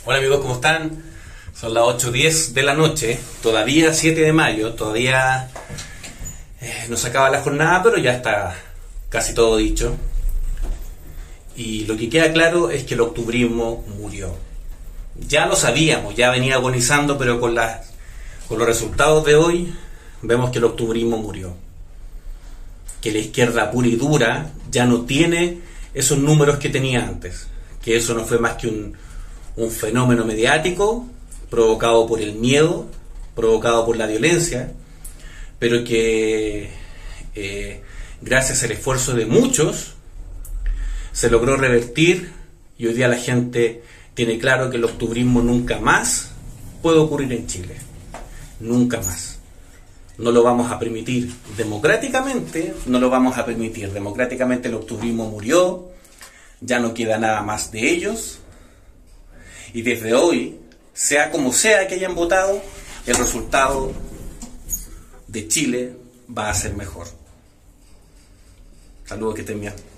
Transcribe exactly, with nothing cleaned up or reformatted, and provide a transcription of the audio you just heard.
Hola amigos, ¿cómo están? Son las ocho diez de la noche, todavía siete de mayo, todavía eh, no se acaba la jornada, pero ya está casi todo dicho. Y lo que queda claro es que el octubrismo murió. Ya lo sabíamos, ya venía agonizando, pero con, las, con los resultados de hoy vemos que el octubrismo murió. Que la izquierda pura y dura ya no tiene esos números que tenía antes. Que eso no fue más que un, un fenómeno mediático provocado por el miedo, provocado por la violencia, pero que eh, gracias al esfuerzo de muchos se logró revertir, y hoy día la gente tiene claro que el octubrismo nunca más puede ocurrir en Chile. Nunca más. No lo vamos a permitir democráticamente, no lo vamos a permitir. Democráticamente el octubrismo murió, ya no queda nada más de ellos, y desde hoy, sea como sea que hayan votado, el resultado de Chile va a ser mejor. Saludos, que estén bien.